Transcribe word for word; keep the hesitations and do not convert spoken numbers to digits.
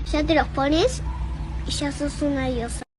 ya te los pones y ya sos una diosa.